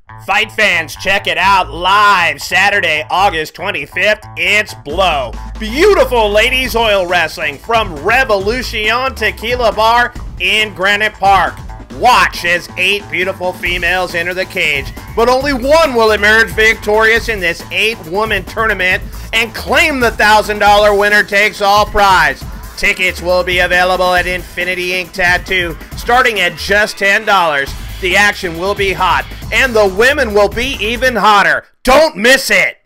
Fight fans, check it out live Saturday, August 25th. It's B.L.O.W. Beautiful ladies oil wrestling from Revolution Tequila Bar in Granite Park. Watch as 8 beautiful females enter the cage, but only one will emerge victorious in this 8-woman tournament and claim the $1,000 winner takes all prize. Tickets will be available at Infinity Ink Tattoo, starting at just $10. The action will be hot, and the women will be even hotter. Don't miss it!